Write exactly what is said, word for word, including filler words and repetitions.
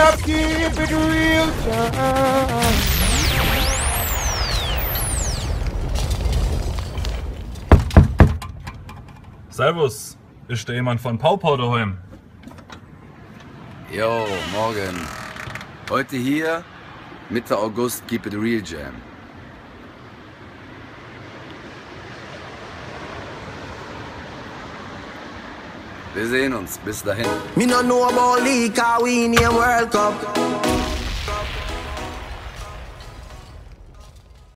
up, keep it real time. Servus, ist da jemand von Paupau daheim? Jo, morgen. Heute hier, Mitte August, Keep It Real Jam. Wir sehen uns, bis dahin. Me no know about league, cause we in a World Cup.